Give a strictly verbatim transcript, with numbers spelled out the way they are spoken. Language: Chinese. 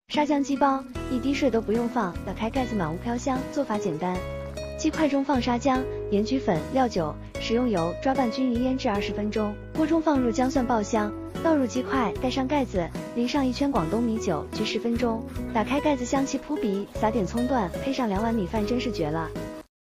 沙姜鸡煲，一滴水都不用放，打开盖子满屋飘香。做法简单，鸡块中放沙姜、盐焗粉、料酒，食用油抓拌均匀腌制二十分钟。锅中放入姜蒜爆香，倒入鸡块，盖上盖子，淋上一圈广东米酒，焗十分钟。打开盖子，香气扑鼻，撒点葱段，配上两碗米饭，真是绝了。